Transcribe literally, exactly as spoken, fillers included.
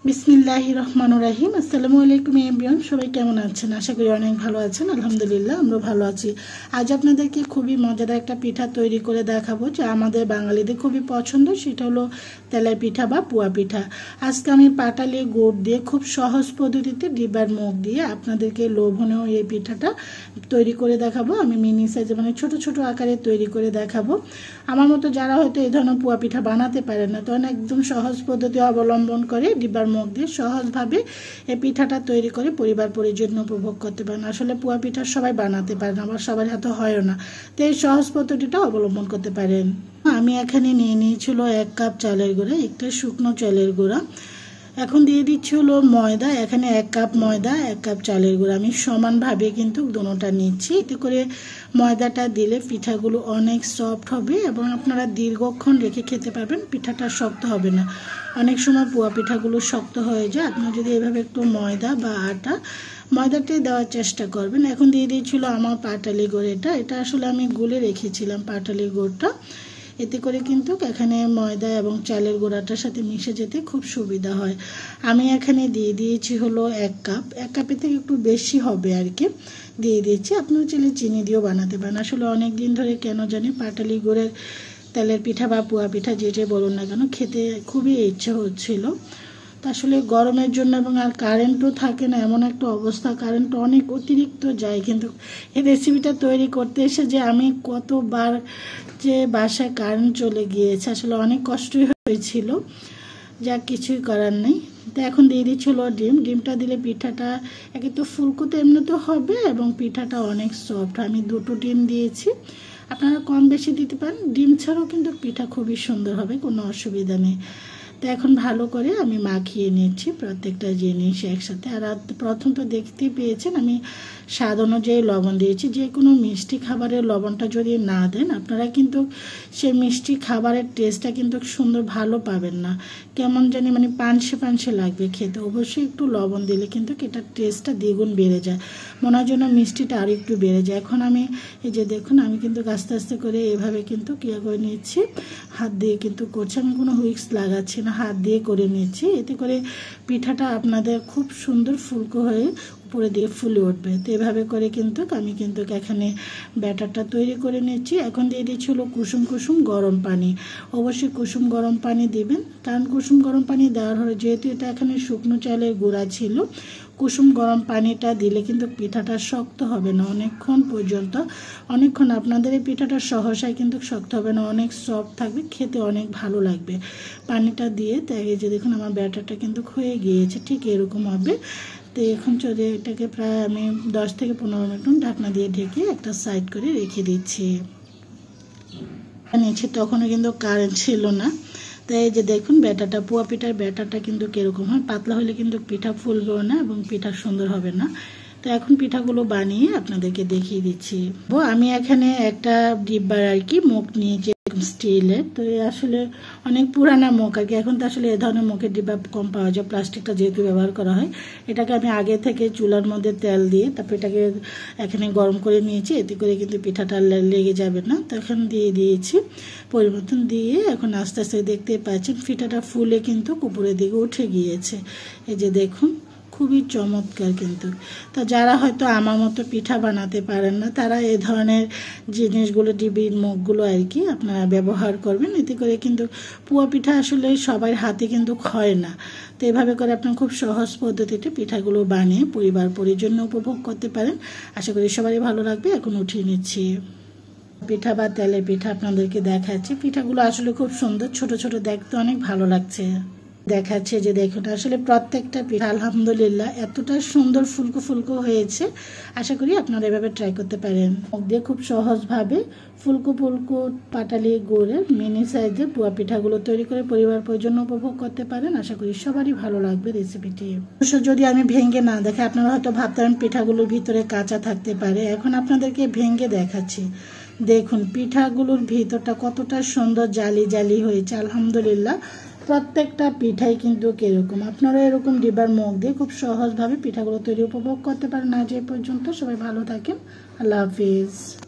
बिस्मिल्लाहिर रहमानिर रहीम अस्सलामु आलैकुम एवरीवन सबाई केमन आছেন आशा करी अनेक भालो आছেন আলহামদুলিল্লাহ আমরা ভালো আছি। আজ আপনাদেরকে খুবই মজাদার একটা পিঠা তৈরি করে দেখাবো যা আমাদের বাঙালিদের খুবই পছন্দ, সেটা হলো তেলের পিঠা বা পুয়া পিঠা। আজকে আমি পাটালি গুড় দিয়ে খুব সহজ পদ্ধতিতে ডিবার মুখ দিয়ে আপনাদেরকে লোভনীয় এই পিঠাটা তৈরি করে দেখাবো। আমি মিনি সাইজে মানে ছোট ছোট আকারে তৈরি করে দেখাবো। আমার মতো যারা হয়তো এই ধরনের পুয়া পিঠা বানাতে পারেন না, তখন একদম সহজ পদ্ধতি অবলম্বন করে ডিবার মুখ দিয়ে সহজভাবে এই পিঠাটা তৈরি করে পরিবার পরিজন উপভোগ করতে পারেন। আসলে পুয়া পিঠা সবাই বানাতে পারেন, আবার সবার হাতে হয়ও না, তো এই সহজ পদ্ধতিটা অবলম্বন করতে পারেন। আমি এখানে নিয়ে নিয়েছিল এক কাপ চালের গুঁড়া, একটা শুকনো চালের গুঁড়া। এখন দিয়ে দিচ্ছি হলো ময়দা, এখানে এক কাপ ময়দা এক কাপ চালের গুঁড়া আমি সমানভাবে কিন্তু দুটোটা নিচ্ছি। এতে করে ময়দাটা দিলে পিঠাগুলো অনেক সফট হবে এবং আপনারা দীর্ঘক্ষণ রেখে খেতে পারবেন, পিঠাটা শক্ত হবে না। অনেক সময় পুয়া পিঠাগুলো শক্ত হয়ে যায়, আপনারা যদি এভাবে একটু ময়দা বা আটা ময়দাটাই দেওয়ার চেষ্টা করবেন। এখন দিয়ে দিয়েছিল আমার পাটালি গুড়, এটা এটা আসলে আমি গুলে রেখেছিলাম পাটালি গুড়টা। এতে করে কিন্তু এখানে ময়দা এবং চালের গুঁড়াটার সাথে মিশে যেতে খুব সুবিধা হয়। আমি এখানে দিয়ে দিয়েছি হলো এক কাপ, এক কাপের থেকে একটু বেশি হবে আর কি দিয়ে দিয়েছি। আপনারা চাইলে চিনি দিয়েও বানাতে পারেন। আসলে অনেক দিন ধরে কেন জানি পাটালি গুড়ের তেলের পিঠা বা পুয়া পিঠা যেটাই বলুন না কেন খেতে খুবই ইচ্ছে হচ্ছিল। তা আসলে গরমের জন্য এবং আর কারেন্টও থাকে না, এমন একটা অবস্থা, কারেন্ট অনেক অতিরিক্ত যায়। কিন্তু এই রেসিপিটা তৈরি করতে এসে যে আমি কতবার যে বাসায় কারেন্ট চলে গিয়েছে, আসলে অনেক কষ্টই হয়েছিল, যা কিছুই করার নেই। তো এখন দিয়ে দিচ্ছিল ডিম, ডিমটা দিলে পিঠাটা একে তো ফুলকো তো এমনিতেও হবে এবং পিঠাটা অনেক সফট। আমি দুটো ডিম দিয়েছি, আপনারা কম বেশি দিতে পারেন, ডিম ছাড়াও কিন্তু পিঠা খুবই সুন্দর হবে, কোনো অসুবিধা নেই। তো এখন ভালো করে আমি মাখিয়ে নিচ্ছি প্রত্যেকটা জিনিস একসাথে। আর প্রথম তো দেখতেই পেয়েছেন আমি স্বাদ অনুযায়ী লবণ দিয়েছি। যে কোনো মিষ্টি খাবারের লবণটা যদি না দেন আপনারা কিন্তু সেই মিষ্টি খাবারের টেস্টটা কিন্তু সুন্দর ভালো পাবেন না, কেমন জানি মানে পানসে পানসে লাগবে খেতে। অবশ্যই একটু লবণ দিলে কিন্তু এটার টেস্টটা দ্বিগুণ বেড়ে যায়, মনে হয় যেন মিষ্টিটা আরও একটু বেড়ে যায়। এখন আমি এই যে দেখুন আমি কিন্তু আস্তে আস্তে করে এভাবে কিন্তু কিয়া করে নিচ্ছি, হাত দিয়ে কিন্তু করছি, আমি কোনো হুইক্স লাগাচ্ছি না, হাত দিয়ে করে নিচ্ছি। এতে করে পিঠাটা আপনাদের খুব সুন্দর ফুলকো হয়ে উপরে দিয়ে ফুলে উঠবে। তো এভাবে করে কিন্তু আমি কিন্তু এখানে ব্যাটারটা তৈরি করে নিচ্ছি। এখন দিয়ে দিচ্ছি হলো কুসুম কুসুম গরম পানি, অবশ্যই কুসুম গরম পানি দিবেন, কারণ কুসুম গরম পানি দেওয়ার হলে যেহেতু এটা এখানে শুকনো চালের গুঁড়া ছিল, কুসুম গরম পানিটা দিলে কিন্তু পিঠাটা শক্ত হবে না অনেকক্ষণ পর্যন্ত। অনেকক্ষণ আপনাদের এই পিঠাটা সহসায় কিন্তু শক্ত হবে না, অনেক সফট থাকবে, খেতে অনেক ভালো লাগবে। পানিটা দিয়ে তাই যে দেখুন আমার ব্যাটারটা কিন্তু হয়ে গিয়েছে, ঠিক এরকম হবে। তো এখন চলে এটাকে প্রায় আমি দশ থেকে পনেরো মিনিট ঢাকনা দিয়ে ঢেকে একটা সাইড করে রেখে দিচ্ছি। নিচ্ছি তখনও কিন্তু কারেন্ট ছিল না। তাই এই যে দেখুন ব্যাটারটা, পুয়া পিঠার ব্যাটারটা কিন্তু কীরকম হয়, পাতলা হলে কিন্তু পিঠা ফুলবেও না এবং পিঠা সুন্দর হবে না। তো এখন পিঠাগুলো বানিয়ে আপনাদেরকে দেখিয়ে দিচ্ছি। আমি এখানে একটা ডিব্বার আর কি মুখ নিয়েছি স্টিলের, তো আসলে অনেক পুরানা মুখ আর কি, এখন তো আসলে এ ধরনের মুখের ডিব্বা কম পাওয়া যায়, প্লাস্টিকটা যেহেতু ব্যবহার করা হয়। এটাকে আমি আগে থেকে চুলার মধ্যে তেল দিয়ে তারপর এটাকে এখানে গরম করে নিয়েছি, এতে করে কিন্তু পিঠাটা লেগে যাবে না। তো এখন দিয়ে দিয়েছি পরিবর্তন দিয়ে এখন আস্তে আস্তে দেখতে পাচ্ছেন পিঠাটা ফুলে কিন্তু উপরের দিকে উঠে গিয়েছে। এই যে দেখুন খুবই চমৎকার কিন্তু। তা যারা হয়তো আমার মতো পিঠা বানাতে পারেন না, তারা এই ধরনের জিনিসগুলো ডিবির মুখগুলো আর কি আপনারা ব্যবহার করবেন। এতে করে কিন্তু পুয়া পিঠা আসলে সবার হাতে কিন্তু হয় না। তো এভাবে করে আপনারা খুব সহজ পদ্ধতিতে পিঠাগুলো বানিয়ে পরিবার পরিজন উপভোগ করতে পারেন। আশা করি সবারই ভালো লাগবে। এখন উঠিয়ে নিচ্ছি পিঠা বা তেলের পিঠা আপনাদেরকে দেখাচ্ছি। পিঠাগুলো আসলে খুব সুন্দর, ছোট ছোট, দেখতে অনেক ভালো লাগছে। দেখাচ্ছে যে দেখুন আসলে প্রত্যেকটা পিঠা আলহামদুলিল্লাহ এতটা সুন্দর ফুলকো ফুলকো হয়েছে। আশা করি আপনারা এভাবে ট্রাই করতে পারেন। মুখ দিয়ে খুব সহজভাবে ফুলকো ফুলকো পাটালি গুড়ের মিনি সাইজের পুয়া পিঠাগুলো তৈরি করে পরিবার পরিজন উপভোগ করতে পারেন। আশা করি সবারই ভালো লাগবে রেসিপিটি। অবশ্য যদি আমি ভেঙে না দেখে আপনারা হয়তো ভাবতেন পিঠাগুলোর ভিতরে কাঁচা থাকতে পারে, এখন আপনাদেরকে ভেঙে দেখাচ্ছি। দেখুন পিঠাগুলোর ভিতরটা কতটা সুন্দর জালি জালি হয়েছে আলহামদুলিল্লাহ। প্রত্যেকটা পিঠাই কিন্তু কিরকম, আপনারা এরকম ডিবার মুখ দিয়ে খুব সহজভাবে পিঠাগুলো তৈরি উপভোগ করতে পারেন। আজ এই পর্যন্ত, সবাই ভালো থাকেন, আল্লাহ হাফিজ।